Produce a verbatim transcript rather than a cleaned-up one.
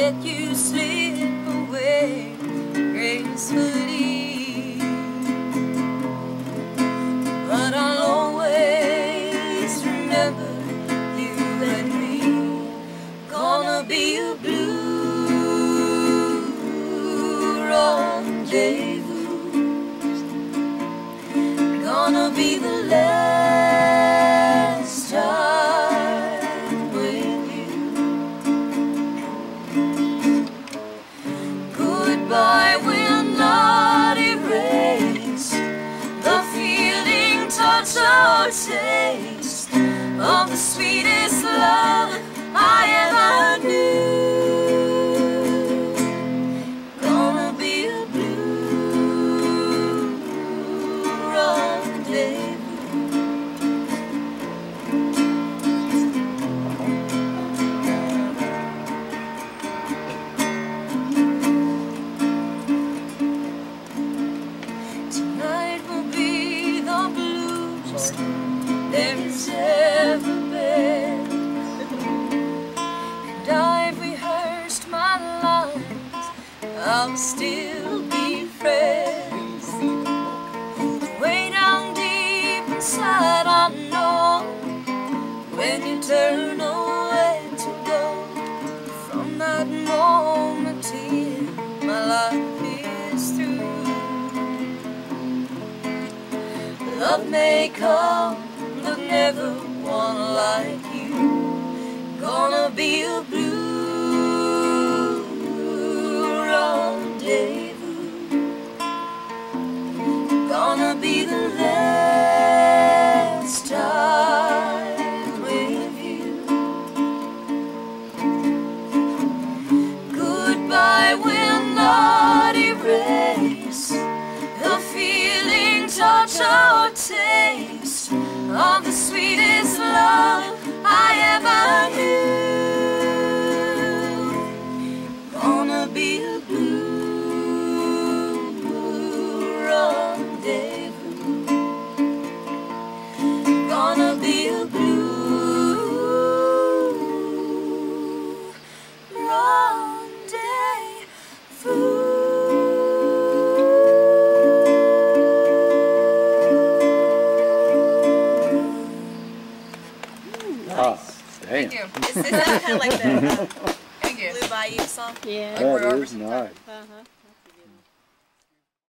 let you slip away gracefully, but I'll always remember you and me. Gonna be a blue rendezvous, gonna be the last time with you. Goodbye will not erase the feeling, touch or taste of the sweetest love I ever knew. Gonna be a blue rendezvous. Tonight will be the bluest there has ever been, and I've rehearsed my lines, I'll still be friends. Way down deep inside I know, when you turn away to go, from that moment till my life is through, love may come, but never one like you. Gonna be a blue rendezvous, gonna be the last time with you. Goodbye will not erase the feeling, touch or taste of the sweetest love I ever knew. Gonna be a blue rendezvous, gonna be a blue rendezvous. Ah, Thank you. damn. Is, is that kind of like the uh, Thank you. Blue Bayou song? Yeah. That is nice. Uh-huh.